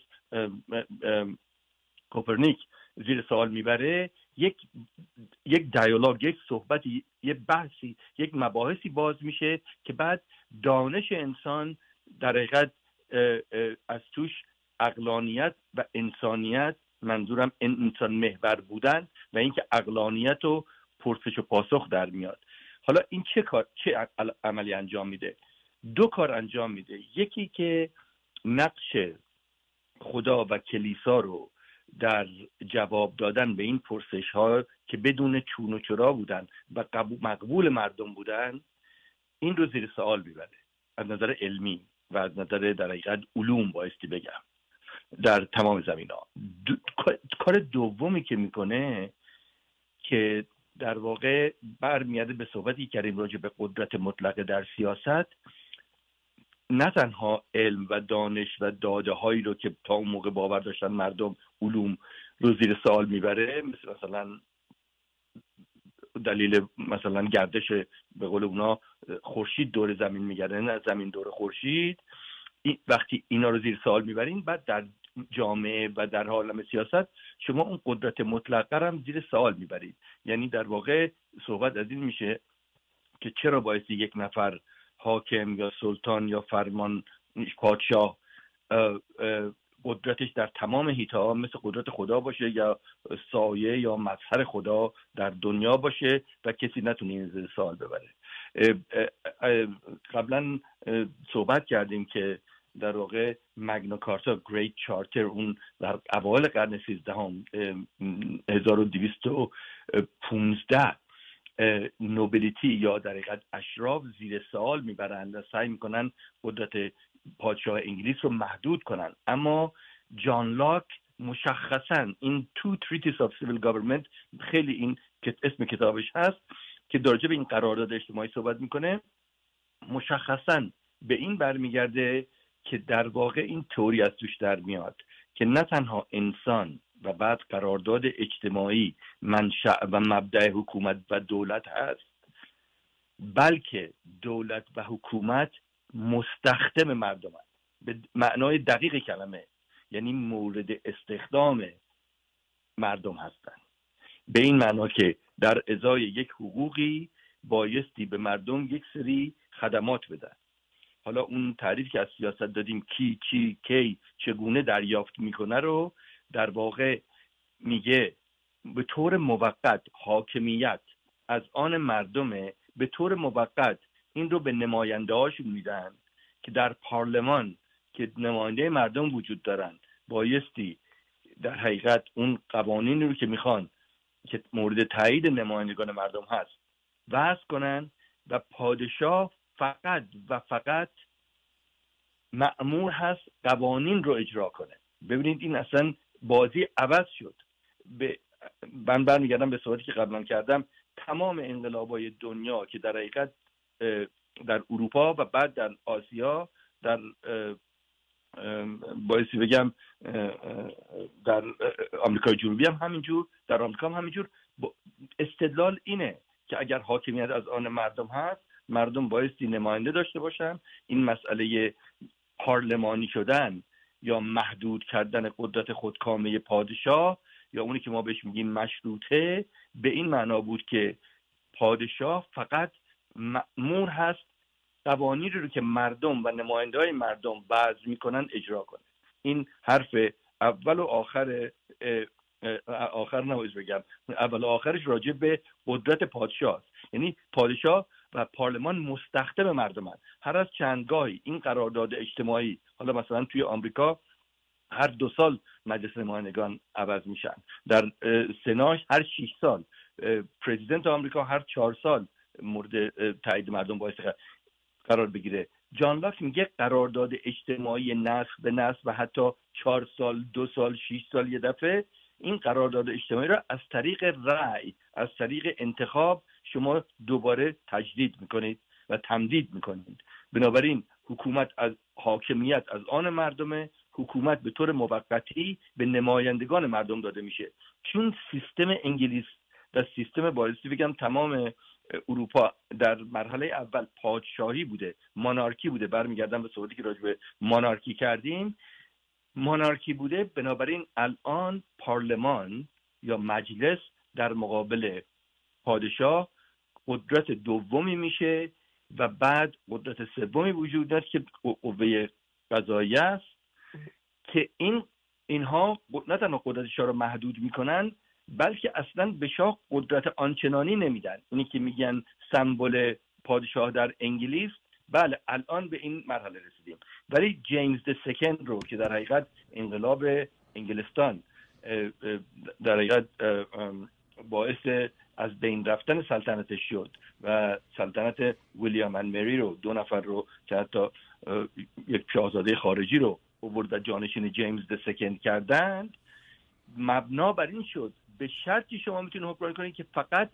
کوپرنیک زیر سوال میبره، یک یک دیالوگ، یک صحبتی، یک بحثی، یک مباحثی باز میشه که بعد دانش انسان در حقیقت از توش عقلانیت و انسانیت، منظورم انسان محور بودن و اینکه عقلانیت و پرسش و پاسخ در میاد. حالا این چه کار، چه عملی انجام میده؟ دو کار انجام میده. یکی که نقش خدا و کلیسا رو در جواب دادن به این پرسش ها که بدون چون و چرا بودن و مقبول مردم بودن، این رو زیر سوال میبره از نظر علمی و از نظر در حقیقت علوم بایستی بگم در تمام زمین ها. دو... کار دومی که میکنه که در واقع برمیاده به صحبتی کردیم راجع به قدرت مطلقه در سیاست، نه تنها علم و دانش و داده هایی رو که تا اون موقع باور داشتن مردم، علوم رو زیر سوال میبره، مثل مثلا دلیل مثلا گردش به قول اونا خورشید دور زمین میگرده نه زمین دور خورشید. وقتی اینا رو زیر سوال میبرین، بعد در جامعه و در عالم سیاست شما اون قدرت مطلقه رو هم زیر سوال میبرید. یعنی در واقع صحبت از این میشه که چرا بایستی یک نفر حاکم یا سلطان یا فرمان پادشاه قدرتش در تمام حیطه‌ها مثل قدرت خدا باشه یا سایه یا مظهر خدا در دنیا باشه و کسی نتونه این زیر سوال ببره. قبلا صحبت کردیم که در واقع مگنا کارتا، گریت چارتر، اون در اوایل قرن سیزدهم هزار و دویست و پانزده نوبلیتی یا در حقیقت اشراف زیر سوال میبرند و سعی میکنن قدرت پادشاه انگلیس رو محدود کنن. اما جان لاک مشخصا این تو تریتیز آف سیویل گاورنمنت، خیلی این اسم کتابش هست که راجع به این قرارداد اجتماعی صحبت میکنه، مشخصا به این برمیگرده که در واقع این تئوری از توش در میاد که نه تنها انسان و بعد قرارداد اجتماعی منشأ و مبدأ حکومت و دولت هست، بلکه دولت و حکومت مستخدم مردم هست به معنای دقیق کلمه، یعنی مورد استخدام مردم هستند. به این معنا که در ازای یک حقوقی بایستی به مردم یک سری خدمات بدن. حالا اون تعریف که از سیاست دادیم کی چی کی چگونه دریافت میکنه رو در واقع میگه به طور موقت حاکمیت از آن مردمه، به طور موقت این رو به نماینده هاشون میدن که در پارلمان که نماینده مردم وجود دارن بایستی در حقیقت اون قوانین رو که میخوان که مورد تایید نمایندگان مردم هست وضع کنن و پادشاه فقط و فقط مأمور هست قوانین رو اجرا کنه. ببینید این اصلا بازی عوض شد. به من برمیگردم به صحبتی که قبلا کردم، تمام انقلاب‌های دنیا که در حقیقت در اروپا و بعد در آسیا، در بایستی بگم در آمریکای جنوبی هم همینجور، در آمریکا هم همینجور، استدلال اینه که اگر حاکمیت از آن مردم هست، مردم بایستی نماینده داشته باشن. این مسئله پارلمانی شدن یا محدود کردن قدرت خودکامه پادشاه یا اونی که ما بهش میگیم مشروطه، به این معنا بود که پادشاه فقط مأمور هست قوانین رو که مردم و نماینده‌های مردم وضع میکنن اجرا کنه. این حرف اول و آخر آخر نمی‌از بگم اول و آخرش راجع به قدرت پادشاه است. یعنی پادشاه و پارلمان مستخدم مردمن. هر از چندگاهی این قرارداد اجتماعی، حالا مثلا توی آمریکا هر دو سال مجلس نمایندگان عوض میشن، در سنا هر شش سال، پرزیدنت آمریکا هر چهار سال مورد تایید مردم باعث قرار بگیره. جان لاک میگه قرارداد اجتماعی نسل به نسل و حتی چهار سال، دو سال، شش سال یه دفعه، این قرارداد اجتماعی را از طریق رأی، از طریق انتخاب شما دوباره تجدید میکنید و تمدید میکنید. بنابراین حکومت از حاکمیت از آن مردمه، حکومت به طور موقتی به نمایندگان مردم داده میشه. چون سیستم انگلیس و سیستم بایستی بگم تمام اروپا در مرحله اول پادشاهی بوده، مانارکی بوده، برمیگردم به صحبتی که راجع به مانارکی کردیم، مانارکی بوده. بنابراین الان پارلمان یا مجلس در مقابل پادشاه قدرت دومی میشه و بعد قدرت سومی وجود داره که قوه قضاییه است که این اینها نه تنها قدرت شاه رو محدود میکنن بلکه اصلا به شاه قدرت آنچنانی نمیدن. اینی که میگن سمبل پادشاه در انگلیس، بله الان به این مرحله رسیدیم، ولی جیمز د سکند رو که در حقیقت انقلاب انگلستان در حقیقت باعث از بین رفتن سلطنتش شد و سلطنت ویلیام اند مری رو، دو نفر رو که حتی یک شاهزاده خارجی رو آورد جانشین جیمز د سکند کردند، مبنا بر این شد به شرطی شما میتونید حکمرانی کنید که فقط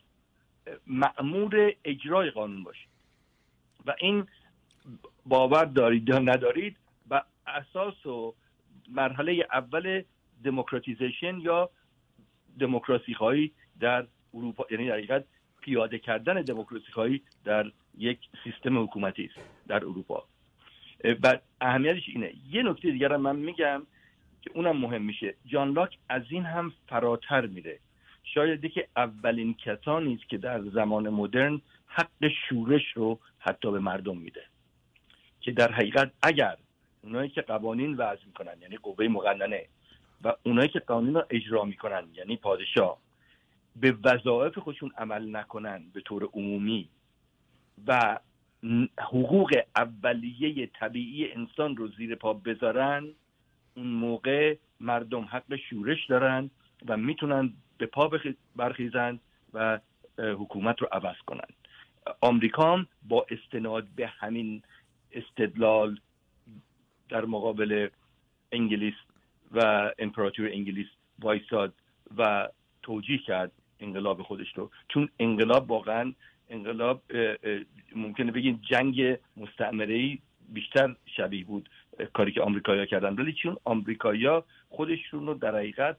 مأمور اجرای قانون باشید و این باور دارید یا ندارید و اساس و مرحله اول دموکراتیزیشن یا دموکراسی خواهی در اروپا، یعنی در حقیقت پیاده کردن دموکراسی خواهی در یک سیستم حکومتی است در اروپا. و اهمیتش اینه. یه نکته دیگر هم من میگم که اونم مهم میشه، جان لاک از این هم فراتر میره. شاید که اولین کسانی است که در زمان مدرن حق شورش رو حتی به مردم میده، که در حقیقت اگر اونایی که قوانین وضع میکنن یعنی قوه مقننه و اونایی که قانون رو اجرا میکنن یعنی پادشاه به وظایف خودشون عمل نکنن به طور عمومی و حقوق اولیه طبیعی انسان رو زیر پا بذارن، اون موقع مردم حق شورش دارن و میتونن به پا برخیزن و حکومت رو عوض کنن. آمریکا هم با استناد به همین استدلال در مقابل انگلیس و امپراتوری انگلیس وایساد و توجیه کرد انقلاب خودش رو، چون انقلاب واقعا انقلاب ممکنه بگیم جنگ مستعمره‌ای بیشتر شبیه بود کاری که آمریکایی‌ها کردن، ولی چون آمریکایی‌ها خودشون رو در حقیقت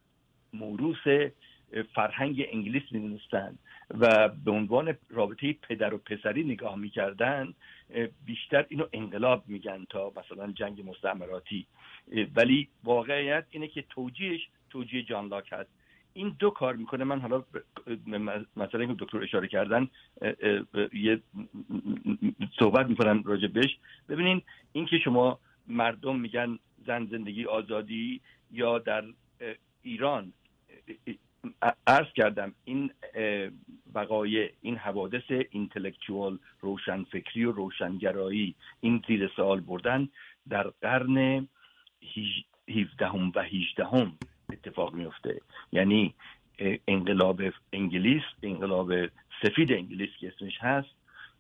موروث فرهنگ انگلیس می‌دونستن و به عنوان رابطه پدر و پسری نگاه می‌کردن، بیشتر اینو انقلاب میگن تا مثلا جنگ مستعمراتی. ولی واقعیت اینه که توجیهش توجیه جان لاک هست. این دو کار میکنه. من حالا مثلا که دکتر اشاره کردن یه صحبت میکنم راجع بهش. ببینین این که شما مردم میگن زن زندگی آزادی، یا در ایران عرض کردم این وقایع، این حوادث اینتלקچوال روشنفکری و روشنگرایی این زیر سوال بردن در قرن هفدهم و هجدهم اتفاق میفته. یعنی انقلاب انگلیس، انقلاب سفید انگلیس که اسمش هست،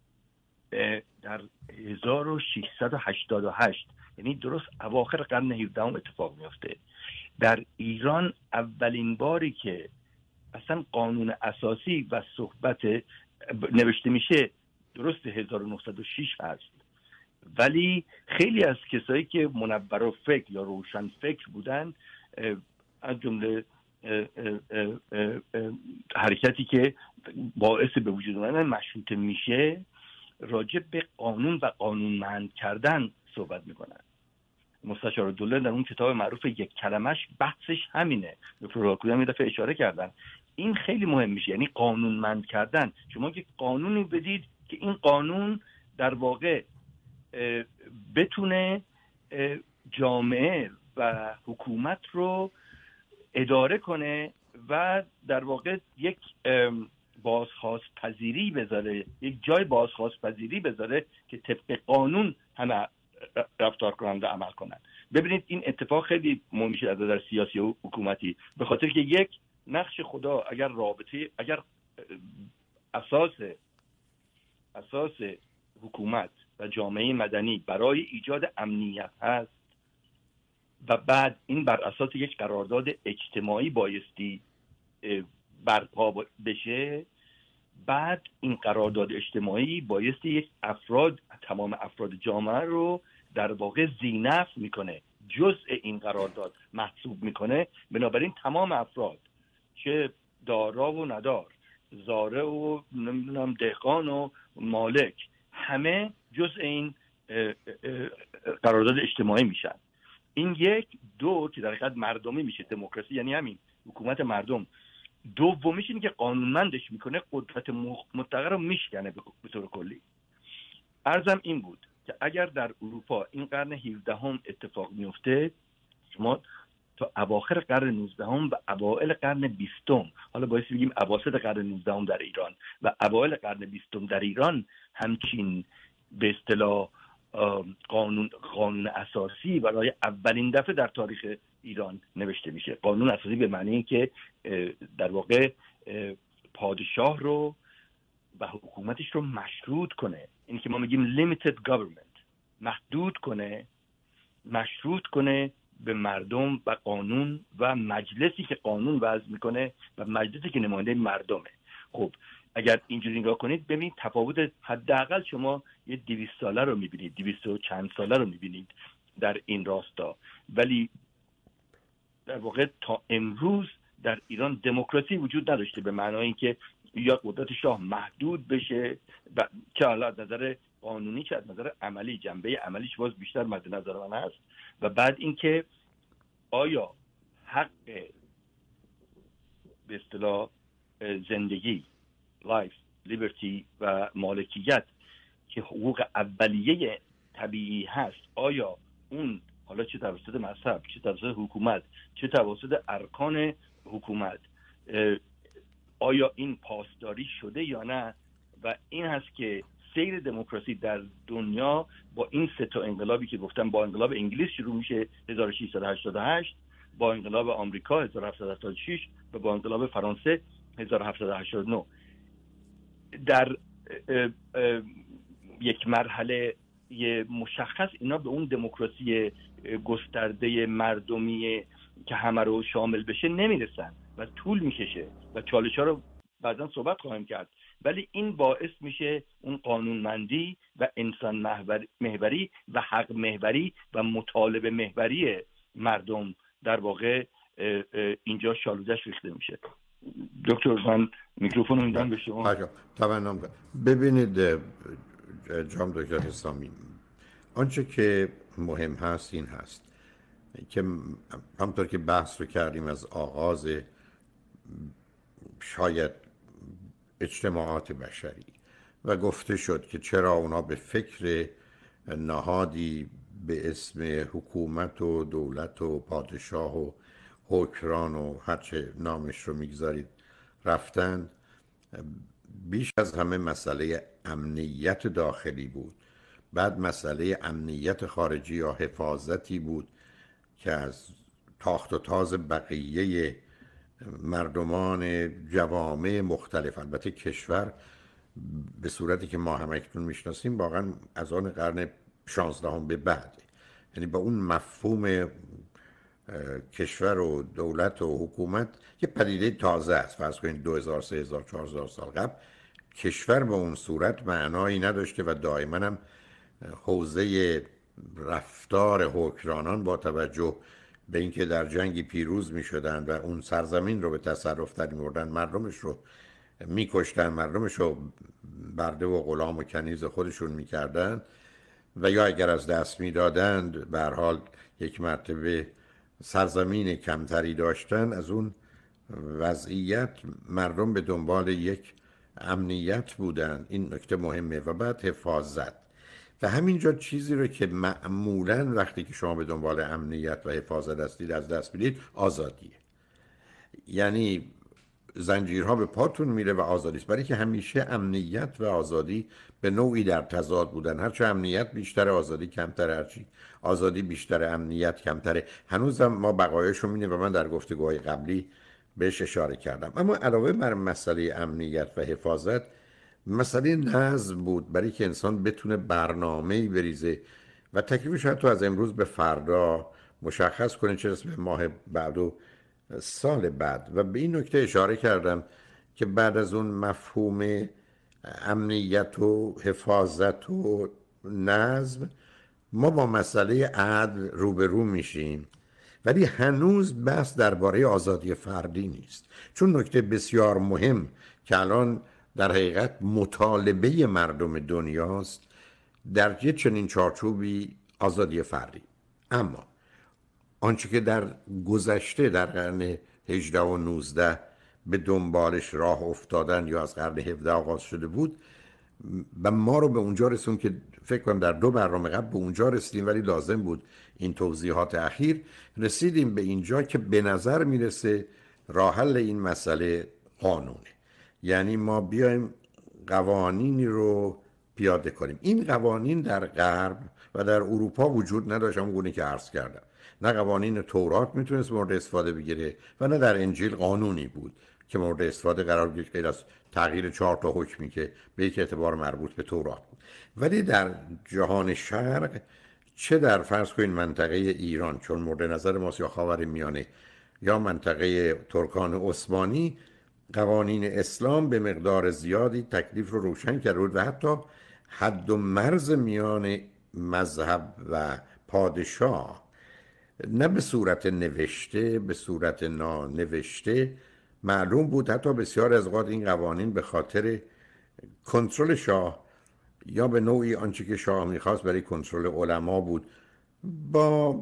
در هزار و ششصد و هشتاد و هشت یعنی درست اواخر قرن هفدهم اتفاق میفته. در ایران اولین باری که اصلا قانون اساسی و صحبت نوشته میشه درست هزار و نهصد و شش هست، ولی خیلی از کسایی که منور و فکر یا روشن فکر بودن، از جمله حرکتی که باعث به وجود اومدن مشروطه میشه، راجع به قانون و قانونمند کردن صحبت میکنن. مستشار دوله در اون کتاب معروف یک کلمش بحثش همینه. دکتر راکویی هم یه دفعه اشاره کردن. این خیلی مهم میشه، یعنی قانونمند کردن. شما که قانونی بدید که این قانون در واقع بتونه جامعه و حکومت رو اداره کنه و در واقع یک بازخواست پذیری بذاره، یک جای بازخواست پذیری بذاره که طبق قانون همه رفتار کنند و عمل کنند. ببینید این اتفاق خیلی مهم میشه از نظر سیاسی و حکومتی، به خاطر که یک نقش خدا اگر رابطه، اگر اساس اساس حکومت و جامعه مدنی برای ایجاد امنیت هست و بعد این بر اساس یک قرارداد اجتماعی بایستی برپا بشه، بعد این قرارداد اجتماعی بایستی یک افراد تمام افراد جامعه رو در واقع ذی‌نفع میکنه، جزء این قرارداد محسوب میکنه. بنابراین تمام افراد، چه دارا و ندار، زاره و نمیدونم دهقان و مالک، همه جزء این قرارداد اجتماعی میشن. این یک. دو، که در حقیقت مردمی میشه، دموکراسی یعنی همین حکومت مردم. دومیش اینه که قانونمندش میکنه، قدرت مطلقه رو میشکنه به طور کلی. عرضم این بود که اگر در اروپا این قرن هفدهم اتفاق میفته، شما تا اواخر قرن نوزدهم و اوایل قرن بیستم، حالا باید بگیم اواسط قرن نوزدهم در ایران و اوایل قرن بیستم در ایران، همچین به اصطلاح قانون قانون اساسی برای اولین دفعه در تاریخ ایران نوشته میشه. قانون اساسی به معنی این که در واقع پادشاه رو و حکومتش رو مشروط کنه، این که ما میگیم limited government، محدود کنه، مشروط کنه به مردم و قانون و مجلسی که قانون وضع میکنه و مجلسی که نماینده مردمه. خب اگر اینجوری نگاه کنید، ببینید تفاوت حداقل شما یه دویست ساله رو میبینید، دویست و چند ساله رو میبینید در این راستا. ولی در واقع تا امروز در ایران دموکراسی وجود نداشته، به معنای اینکه یا قدرت شاه محدود بشه و که حالا از نظر قانونی چه از نظر عملی، جنبه عملیش باز بیشتر مد نظر من هست. و بعد اینکه آیا حق به اصطلاح زندگی، لایف، لیبرتی و مالکیت که حقوق اولیه طبیعی هست، آیا اون حالا چه توسط مذهب، چه توسط حکومت، چه توسط ارکان حکومت، آیا این پاسداری شده یا نه؟ و این هست که سیر دموکراسی در دنیا با این سه تا انقلابی که گفتم، با انقلاب انگلیس شروع میشه هزار و ششصد و هشتاد و هشت، با انقلاب آمریکا هزار و هفتصد و هفتاد و شش و با انقلاب فرانسه هزار و هفتصد و هشتاد و نه. در اه اه یک مرحله مشخص اینا به اون دموکراسی گسترده مردمی که همه رو شامل بشه نمیرسن و طول میکشه و چالش‌ها رو بعداً صحبت خواهیم کرد. ولی این باعث میشه اون قانونمندی و انسان محوری و حق محوری و مطالبه محوری مردم در واقع اینجا شالودش ریخته میشه. دکتر من میکروفون رو میدم به شما. تمام. ببینید جناب دکتر اسلامی، آنچه که مهم هست این هست که همطور که بحث رو کردیم از آغاز شاید اجتماعات بشری و گفته شد که چرا اونا به فکر نهادی به اسم حکومت و دولت و پادشاه و حکران و هرچه نامش رو میگذارید رفتند، بیش از همه مسئله امنیت داخلی بود، بعد مسئله امنیت خارجی یا حفاظتی بود که از تاخت و تاز بقیه مردمان جوامع مختلف، البته کشور به صورتی که ما هم اکنون میشناسیم واقعا از آن قرن شانزدهم به بعد، یعنی با اون مفهوم کشور و دولت و حکومت یه پدیده تازه است. فرض کنید دو هزار سه هزار چهار هزار سال قبل کشور به اون صورت معنایی نداشته و دائما هم حوزه رفتار حکمرانان با توجه به اینکه در جنگی پیروز می شدن و اون سرزمین رو به تصرف در می بردن، مردمش رو می کشتن، مردمش رو برده و غلام و کنیز خودشون می کردن و یا اگر از دست می دادند به هر حال یک مرتبه سرزمین کمتری داشتن. از اون وضعیت مردم به دنبال یک امنیت بودن، این نکته مهمه، و بعد حفاظت. و همینجا چیزی رو که معمولاً وقتی که شما به دنبال امنیت و حفاظت هستید از دست میدید، آزادیه. یعنی زنجیرها به پاتون میره و آزادی است، برای که همیشه امنیت و آزادی به نوعی در تضاد بودن. هرچه امنیت بیشتر آزادی کمتر، هرچی آزادی بیشتر امنیت کمتره. هنوزم ما بقایش رو می‌بینیم و من در گفتگوهای قبلی بهش اشاره کردم. اما علاوه بر مسئله امنیت و حفاظت، مسئله نظم بود، برای که انسان بتونه برنامه‌ای بریزه و تکلیفش حتی از امروز به فردا مشخص کنه، چه رسه به ماه بعد و سال بعد. و به این نکته اشاره کردم که بعد از اون مفهوم امنیت و حفاظت و نظم، ما با مسئله عدل روبرو میشیم، ولی هنوز بحث درباره آزادی فردی نیست. چون نکته بسیار مهم که الان در حقیقت مطالبه مردم دنیاست در یه چنین چارچوبی آزادی فردی. اما آنچه که در گذشته در قرن هجده و نوزده به دنبالش راه افتادن یا از قرن هفده آغاز شده بود و ما رو به اونجا رسون که فکر کنم در دو برنامه قبل به اونجا رسیدیم، ولی لازم بود این توضیحات اخیر. رسیدیم به اینجا که به نظر میرسه راه حل این مسئله قانونه، یعنی ما بیایم قوانینی رو پیاده کنیم. این قوانین در غرب و در اروپا وجود نداشت، همون گونه که عرض کردم. نه قوانین تورات میتونست مورد استفاده بگیره و نه در انجیل قانونی بود که مورد استفاده قرار بگیره غیر از تغییر چهار تا حکمی که به یک اعتبار مربوط به تورات بود. ولی در جهان شرق، چه در فرض کنید منطقه ایران چون مورد نظر ماست، یا خاورمیانه یا منطقه ترکان عثمانی، قوانین اسلام به مقدار زیادی تکلیف رو روشن کرده بود و حتی حد و مرز میان مذهب و پادشاه نه به صورت نوشته، به صورت نانوشته معلوم بود. حتی بسیار از اوقات این قوانین به خاطر کنترل شاه یا به نوعی آنچه که شاه میخواست برای کنترل علما بود، با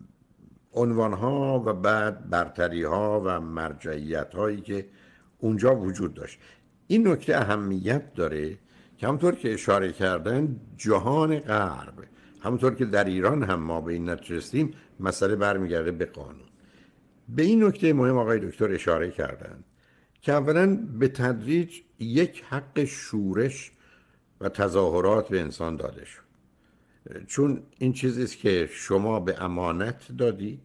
عنوانها و بعد برتریها و مرجعیت هایی که اونجا وجود داشت. این نکته اهمیت داره که همونطور که اشاره کردن جهان غرب، همونطور که در ایران هم ما به این نتیجه رسیدیم، مسئله برمیگرده به قانون. به این نکته مهم آقای دکتر اشاره کردن که اولا به تدریج یک حق شورش و تظاهرات به انسان داده شد، چون این چیزی است که شما به امانت دادید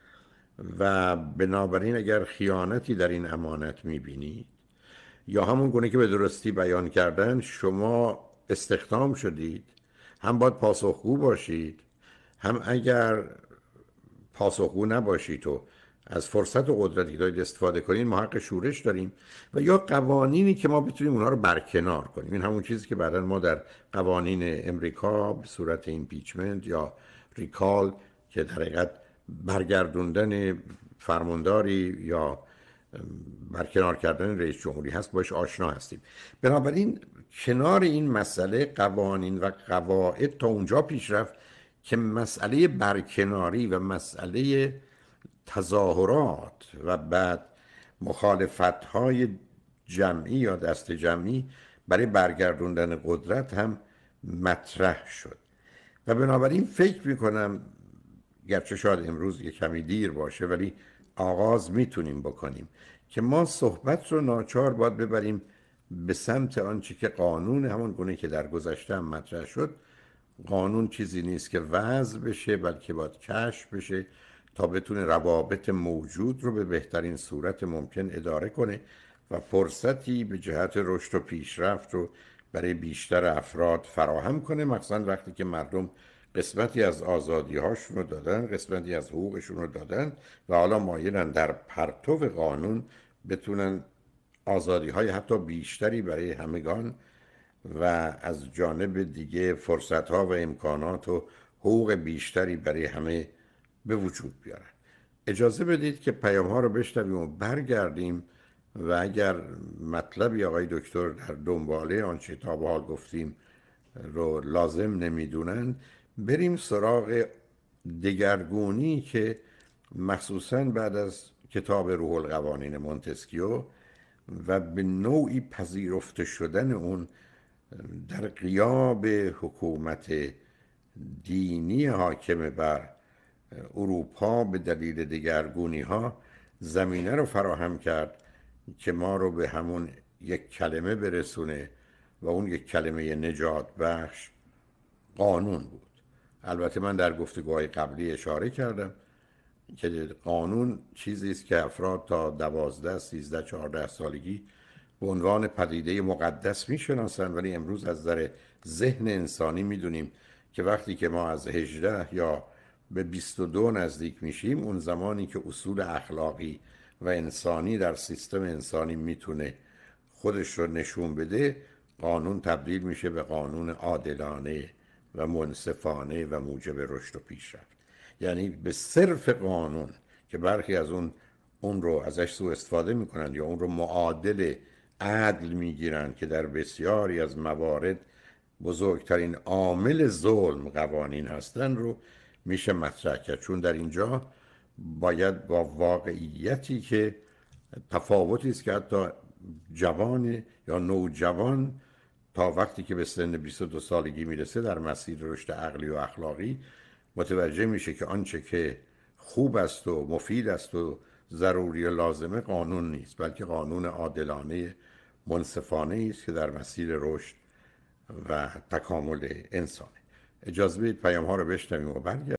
و بنابراین اگر خیانتی در این امانت میبینید یا همون گونه که به درستی بیان کردن شما استخدام شدید، هم باید پاسخگو باشید، هم اگر پاسخگو نباشید و از فرصت و قدرتی دارید استفاده کنید ما حق شورش داریم، و یا قوانینی که ما بتونیم اونها رو برکنار کنیم. این همون چیزی که بعداً ما در قوانین امریکا به صورت ایمپیچمنت یا ریکال که در حقیقت برگردوندن فرمانداری یا برکنار کردن رئیس جمهوری هست باش آشنا هستیم. بنابراین کنار این مسئله قوانین و قواعد تا اونجا پیش رفت که مسئله برکناری و مسئله تظاهرات و بعد مخالفت‌های جمعی یا دست جمعی برای برگردوندن قدرت هم مطرح شد. و بنابراین فکر میکنم گرچه شاید امروز یک کمی دیر باشه ولی آغاز میتونیم بکنیم که ما صحبت رو ناچار باید ببریم به سمت آنچه که قانون، همون گونه که در گذشته هم مطرح شد، قانون چیزی نیست که وضع بشه بلکه باید کشف بشه تا بتونه روابط موجود رو به بهترین صورت ممکن اداره کنه و فرصتی به جهت رشد و پیشرفت رو برای بیشتر افراد فراهم کنه، مخصوصا وقتی که مردم قسمتی از آزادی هاشون رو دادن، قسمتی از حقوقشون رو دادن و حالا مایلن در پرتو قانون بتونن آزادی های حتی بیشتری برای همگان و از جانب دیگه فرصت ها و امکانات و حقوق بیشتری برای همه به وجود بیارن. اجازه بدید که پیام ها رو بشنویم و برگردیم و اگر مطلبی آقای دکتر در دنباله آنچه تا به حال گفتیم رو لازم نمیدونن بریم سراغ دگرگونی که مخصوصاً بعد از کتاب روح القوانین مونتسکیو و به نوعی پذیرفته شدن اون در غیاب حکومت دینی حاکم بر اروپا به دلیل دگرگونی ها زمینه رو فراهم کرد که ما رو به همون یک کلمه برسونه و اون یک کلمه نجات بخش قانون بود. البته من در گفتگوهای قبلی اشاره کردم که قانون چیزی است که افراد تا دوازده، سیزده، چهارده سالگی به عنوان پدیده مقدس میشناسن، ولی امروز از نظر ذهن انسانی میدونیم که وقتی که ما از هجده یا به بیست و دو نزدیک میشیم، اون زمانی که اصول اخلاقی و انسانی در سیستم انسانی میتونه خودش رو نشون بده، قانون تبدیل میشه به قانون عادلانه و منصفانه و موجب رشد و پیشرفت. یعنی به صرف قانون که برخی از اون اون رو ازش سوء استفاده میکنن یا اون رو معادل عدل میگیرن که در بسیاری از موارد بزرگترین عامل ظلم قوانین هستن، رو میشه مطرح کرد. چون در اینجا باید با واقعیتی که تفاوتی است که حتی جوان یا نوجوان تا وقتی که به سن بیست و دو سالگی میرسه در مسیر رشد عقلی و اخلاقی متوجه میشه که آنچه که خوب است و مفید است و ضروری و لازمه قانون نیست، بلکه قانون عادلانه منصفانه است که در مسیر رشد و تکامل انسانه. اجازه بدید پیام ها رو بشنویم و برگردیم.